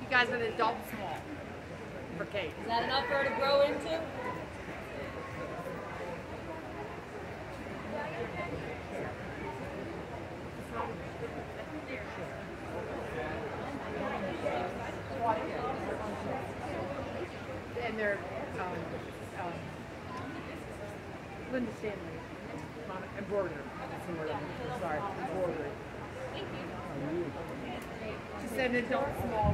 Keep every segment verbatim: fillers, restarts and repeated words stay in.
guys an adult small for Kate. Is that enough for her to grow into? And they're um, um, Linda Stanley, embroiderer. Sorry, embroidery. Thank you. She said an adult small.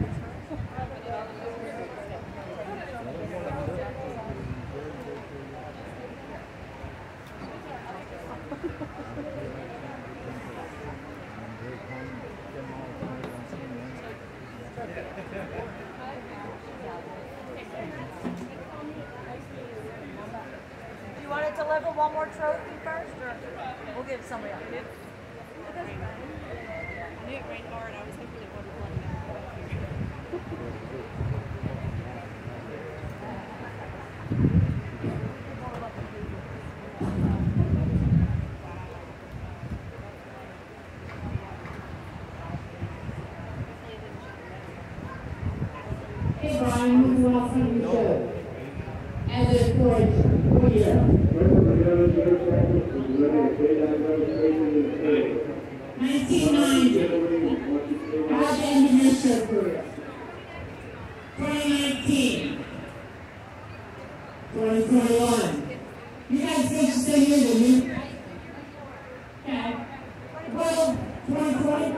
Do you want to deliver one more trophy first, or we'll give somebody else? I knew it rained hard. I was hoping it wouldn't flood Hey Brian, who's watching the show? As a coordinator, for you. nineteen ninety. How the end of your show career? twenty nineteen. twenty twenty-one. You guys think to stay here with me? Okay. Well, twenty twenty.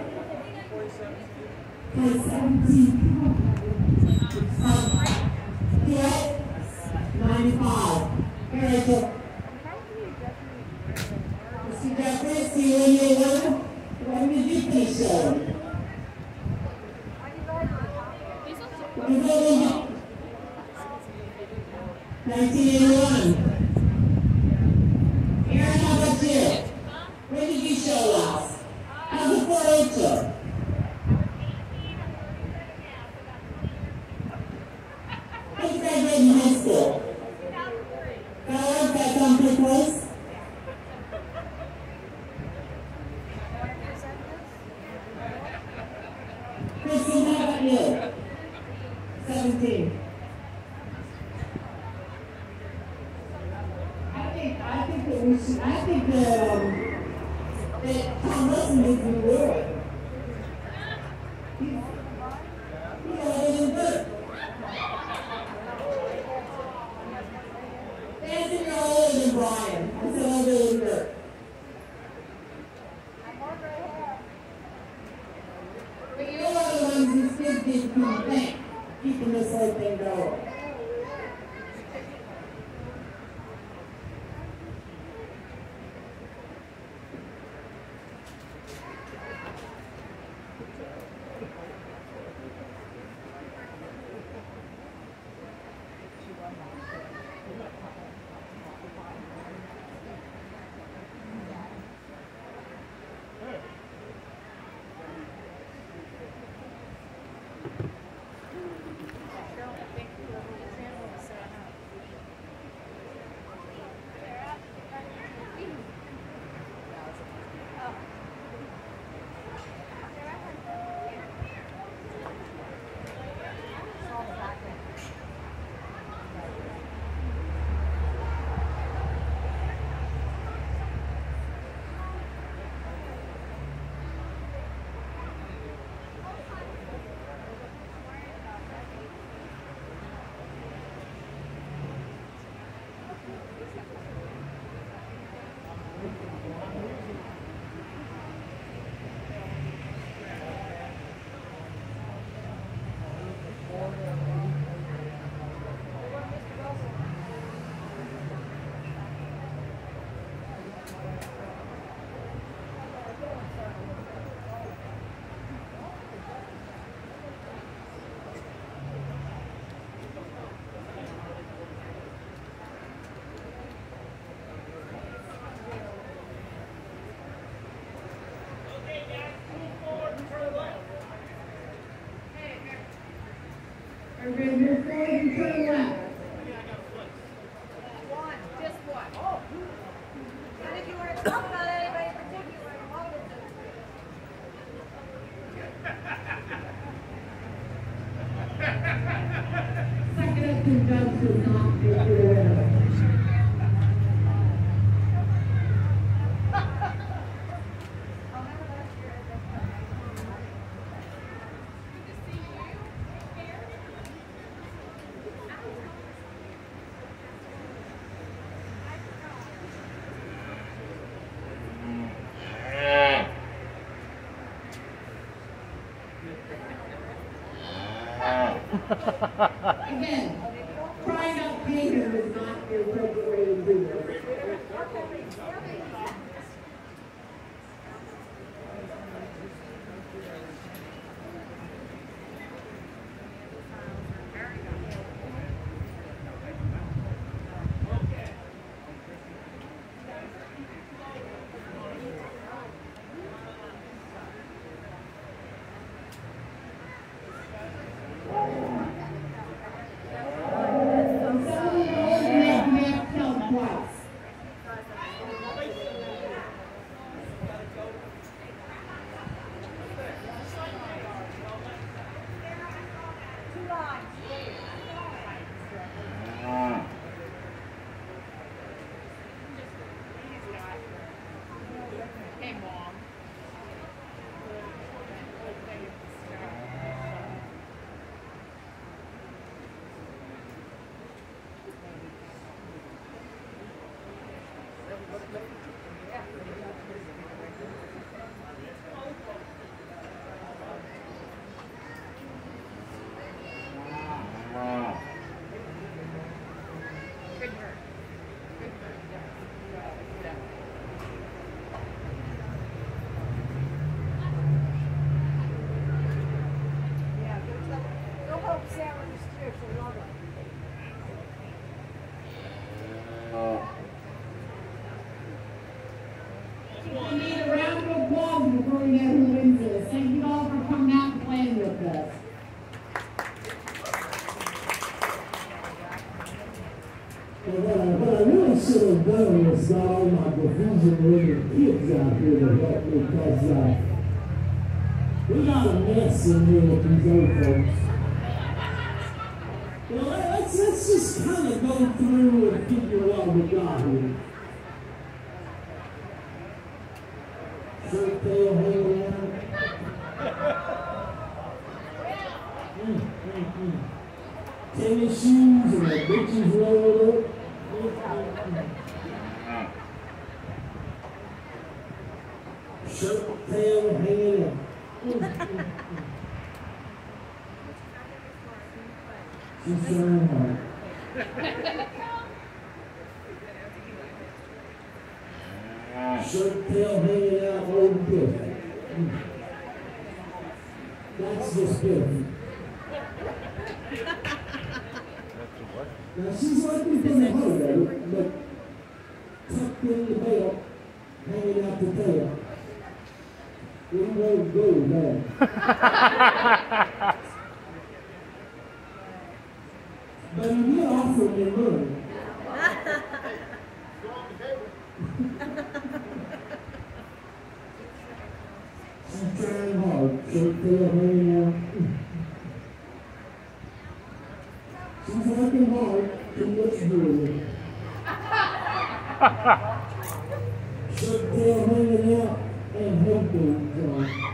twenty seventeen. Um, yeah. ninety-five. Here I go. Mister Jeffrey, see you when you're winner. When did you think so? nineteen eighty-one. Aaron, how about you? When did you show last? As a four H-er. When did you graduate in high school? Fellas, that come pretty close? Christine, how about you? seventeen. I think, I think that we should, I think that, um, that Tom Wilson needs to be worried. He's, he's older than Bert. Dancing, you're older than Brian. I'm still older than Bert. But you're one of the ones who still did come back, keeping this whole thing going. Okay, move forward and turn left. One, just one. Oh. And if you want to talk about anybody in particular, I'm welcome to. that conjunction not get you away. Again, trying out painter is not the appropriate way to do it. We need a round of applause before we know who wins this. Thank you all for coming out and playing with us. Well, what, I, what I really should have done was got all my diffusion-rated kids out here to help me, because uh, we got a mess in here with these old folks. Well, let's, let's just kind of go through and figure what we got here. Shirt tail hanging out. Mm, mm, mm. Tennis shoes and the bitches rolled up. Mm, mm, mm. Shirt tail hanging out. Mm, mm, mm. She's trying hard. Shirt tail hanging out, old good. Mm. That's just good. Now she's working from the home, but tucked in the belt, hanging out the tail. We won't go there. But you did offer me money. She's trying hard. Shirt tail hanging out. She's working hard to look good. Shirt tail hanging out and headphones on.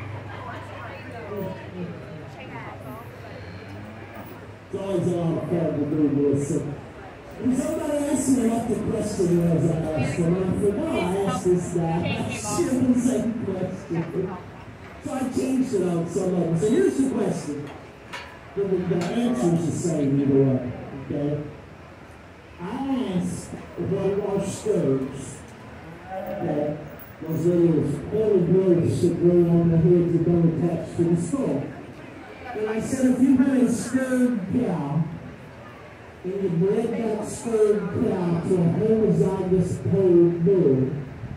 It's always a lot of fun to do this. So, and somebody asked me what the question was I asked them, and I said, no, I asked this guy. She didn't say the question. So I changed it on some of them. So here's the question. The, the answer's the same either way, okay? I asked what are scourges, okay? Those little pointed blades that grow on the heads that don't attach to the skull. And I said, if you had a scourge cow, and you bred that scourge cow to a homozygous polled bull,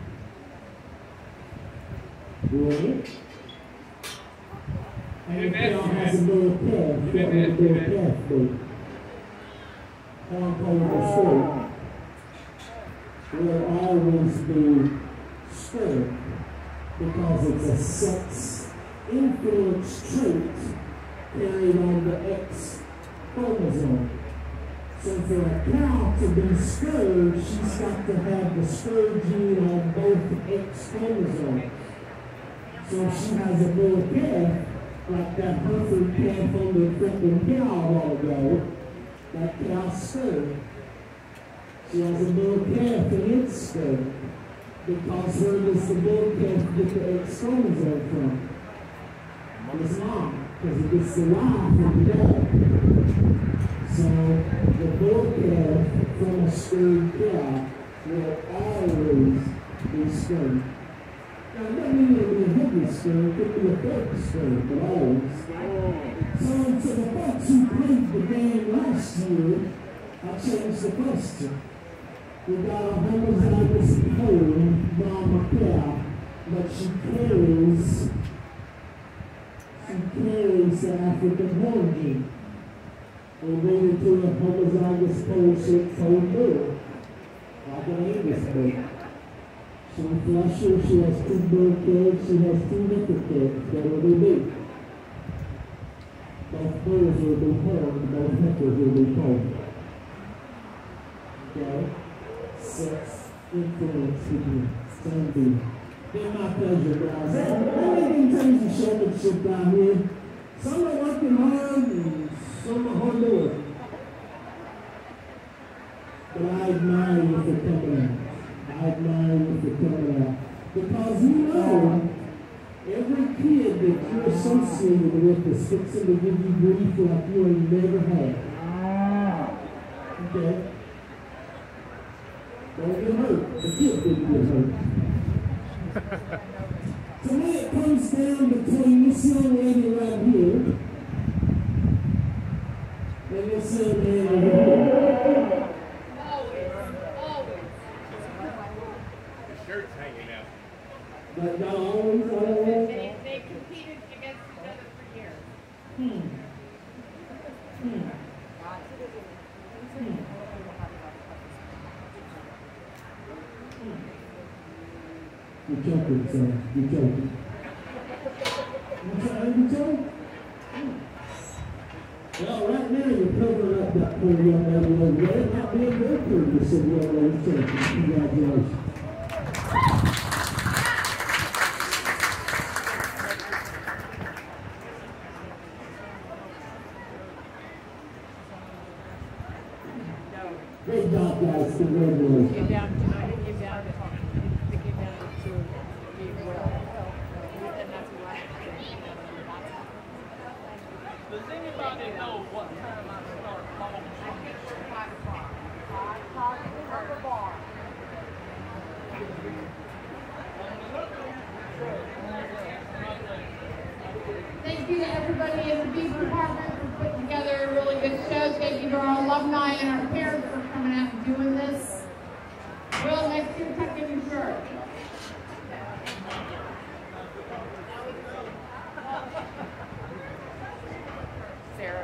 would it? And the cow has a little calf, what would a little calf be? How I'm calling it a scourge. Will always be scourge, because it's a sex influence trait carried on the X chromosome. So for a cow to be spurred, she's got to have the spur gene on both X chromosomes. So if she has a bull calf, like that Hereford calf on the freaking cow a while ago, that cow's spurred. She has a bull calf and it's spurred. Because where does the bull calf get the X chromosome from? His mom, because it gets the Y from the dad. So the bull calf from a spurred cow will always be spurred. Now, it doesn't mean it'll be a heavy spur, it could be a fake spur, but always. So, to the folks who played the game last year, I changed the question. We got a homozygous pole, mama cow, but she carries, she carries the African horn gene. We made it to a homozygous pole-shaped pole bull, like an Angus bull. So flusher, she has two bull calves, she has two nipple calves. What will they be? Both bulls will be horned, both nipples will be horned. Okay? Sex, influence, same thing. Been my pleasure, guys. I think things of showmanship down here. Some are working hard and some are hard to work. But I admire you for coming out. I admire you for coming out. Because you know, every kid that you're associated with is fixing to give you grief like you ain't never had. Okay? Don't get hurt. The kid didn't get hurt. To me, it comes down between this young lady right here and this young man over here. Shirt's hanging out. But not always, always. They, they competed against each other for years. Hmm. Hmm. Hmm. You're joking, son. You're joking. You trying to joke? Hmm. Well, right now you're covering up that poor young lady over there. Not being good for you, so young lady's joking. Congratulations. Great job, guys. Congratulations. Get down to, get down to, to get down to be well. And that's why. Does anybody know what time I start home? I think it's five o'clock. Five o'clock at the bar. Thank you to everybody in the Beef Department for putting together a really good show. Thank you to our alumni and our parents for coming out and doing this. Will, next year, tuck in your shirt. Sarah.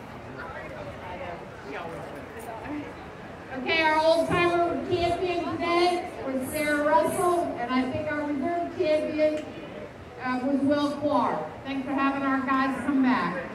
Okay, our old-timer champion today was Sarah Russell, and I think our reserve champion uh, was Will Clark. Thanks for having our guys come back.